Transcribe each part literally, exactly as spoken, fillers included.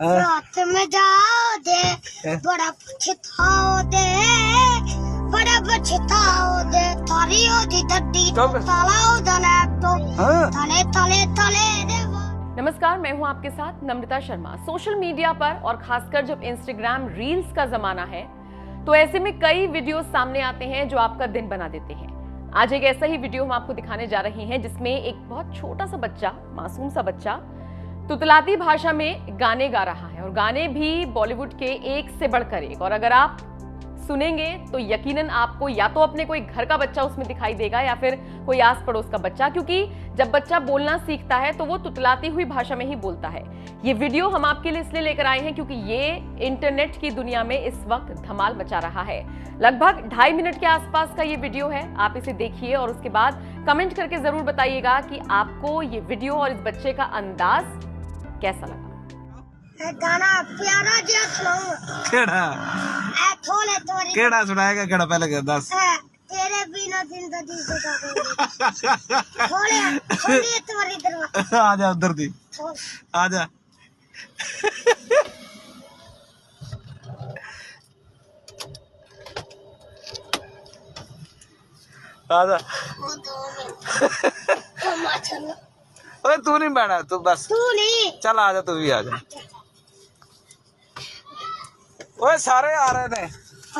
रात में जाओ दे बड़ा पछताओ दे बड़ा पछताओ दे तारी ओदी दड्डी तालाओ दले तो तले तले तले दे। नमस्कार, मैं हूं आपके साथ नम्रता शर्मा। सोशल मीडिया पर और खासकर जब इंस्टाग्राम रील्स का जमाना है तो ऐसे में कई वीडियो सामने आते हैं जो आपका दिन बना देते हैं। आज एक ऐसा ही वीडियो हम आपको दिखाने जा रहे हैं जिसमें एक बहुत छोटा सा बच्चा, मासूम सा बच्चा तुतलाती भाषा में गाने गा रहा है और गाने भी बॉलीवुड के एक से बढ़कर एक। और अगर आप सुनेंगे तो यकीनन आपको या तो अपने कोई घर का बच्चा उसमें दिखाई देगा या फिर कोई आस पड़ोस का बच्चा, क्योंकि जब बच्चा बोलना सीखता है तो वो तुतलाती हुई भाषा में ही बोलता है। ये वीडियो हम आपके लिए इसलिए लेकर आए हैं क्योंकि ये इंटरनेट की दुनिया में इस वक्त धमाल मचा रहा है। लगभग ढाई मिनट के आसपास का ये वीडियो है। आप इसे देखिए और उसके बाद कमेंट करके जरूर बताइएगा कि आपको ये वीडियो और इस बच्चे का अंदाज कैसा लगा। गाना प्यारा जिहा सुनाऊं। केड़ा ए थोले तोरी केड़ा सुनाएगा? केड़ा पहले कर दस। तेरे बिना जिंदगी गुजारेंगे। थोले थोले तोरी दरवाजा। आ जा उधर दी, आ जा। आ जा। ओए तू नहीं बैठा, तू बस तू नहीं। चल आ जा, तू भी आ जा। ओए सारे आ रहे थे।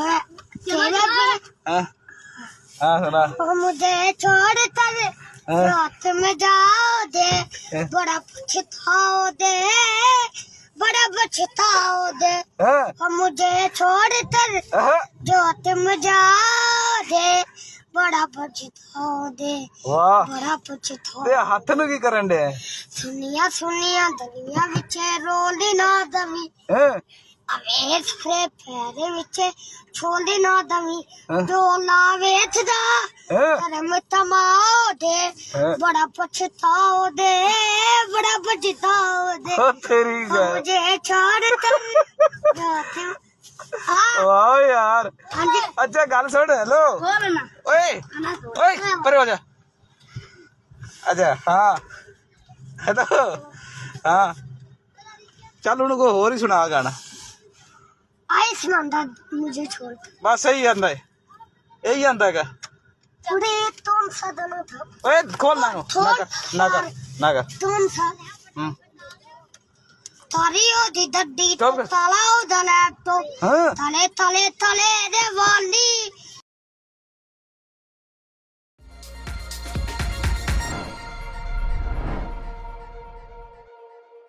हाँ हाँ सुना। मुझे छोड़ कर रात में जाओ दे बड़ा पछताओ दे बड़ा पछताओ दे। मुझे छोड़ कर रात में जाओ दे बड़ा पछताओ दे बड़ा पछताओ दे। हाथ नु की करन दे? सुनिया सुनिया दुनिया विच रोली ना दमी अवे सारे पैरे विच छोली ना दमी डोला वेचदा धर्म तमाओ दे बड़ा पछताओ दे बड़ा पछताओ दे। तेरी गल मुझे छोड़ कर वाह यार। अच्छा गल सुन। हेलो ओए ओए परे हो जा। अच्छा हाँ हेलो हाँ चल उनको होर ही सुना गाना। आई सुनांदा मुझे छोड़। बस सही आंदा है, यही आंदा है। थोड़े तुम सदन था। ओए खोल ना ना कर ना कर ना कर तुम सा हम्म तारी ओदी दड्डी तालाओ दा लैपटॉप तले तले तले दे वाली